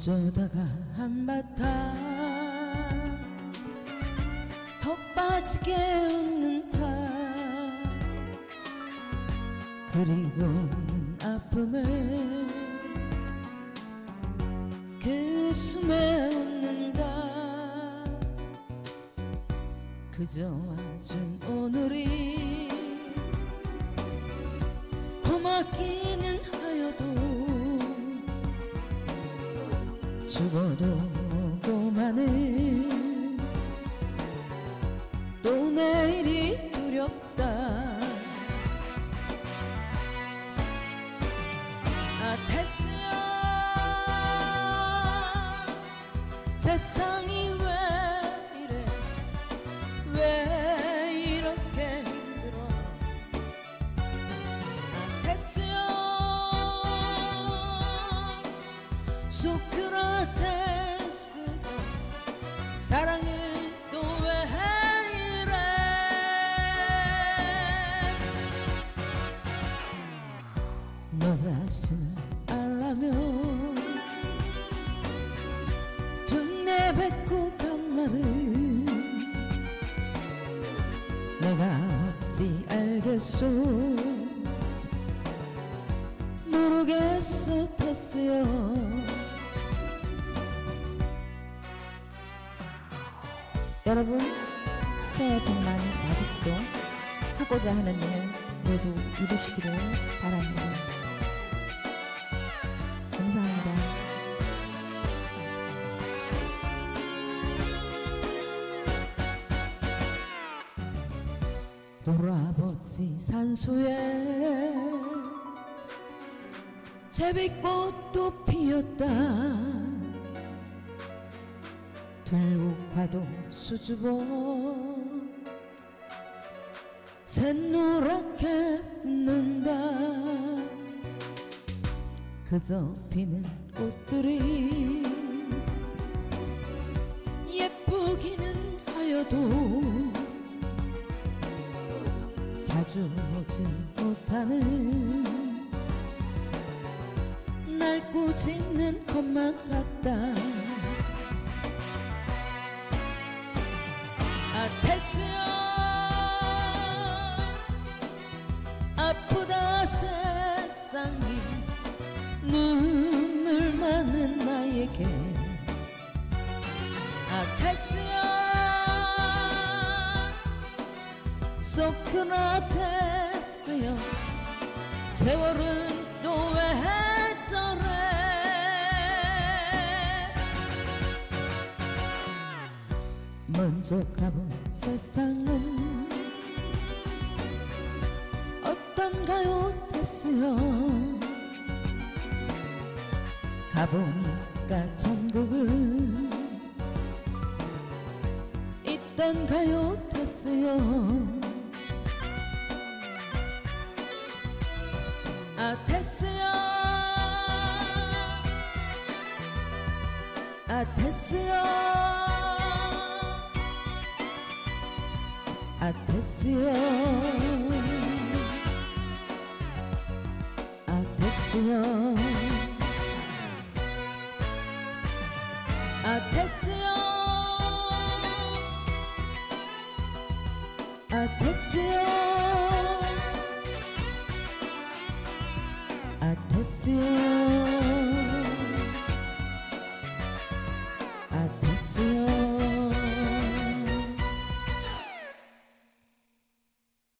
어쩌다가 한바탕 더 빠지게 웃는다. 그리고는 아픔을 그 숨에 웃는다. 그저 와준 오늘이 고맙기는 하여도 죽어도 고마는 또 내일이 두렵다. 아 테스야, 세상이 왜 이래, 왜 이렇게 힘들어. 아 테스야, 소크라테스가 사랑은 또 왜 이래. 너 자신을 알라면 두 내뱉고 간 말은 내가 어찌 알겠소. 모르겠어 테스요. 여러분 새해 복 많이 받으시고 하고자 하는 일 모두 이루시기를 바랍니다. 감사합니다. 돌아보지 산소에 제비꽃도 피었다. 들국화도 수줍어 샛노랗게 웃는다. 그저 피는 꽃들이 예쁘기는 하여도 자주 오지 못하는 날 꾸짖는 것만 같다. 아 테스야, 아프다 세상이 눈물 많은 나에게. 아 테스야, 소크라테스여, 세월은 또 왜 저래. 먼저 가본 세상은 어떤가요 테스요. 가보니까 천국은 있던가요 테스요. 아 테스야, 아 테스야, 아 테스야, 아 테스야, 아 테스야, 아 테스야.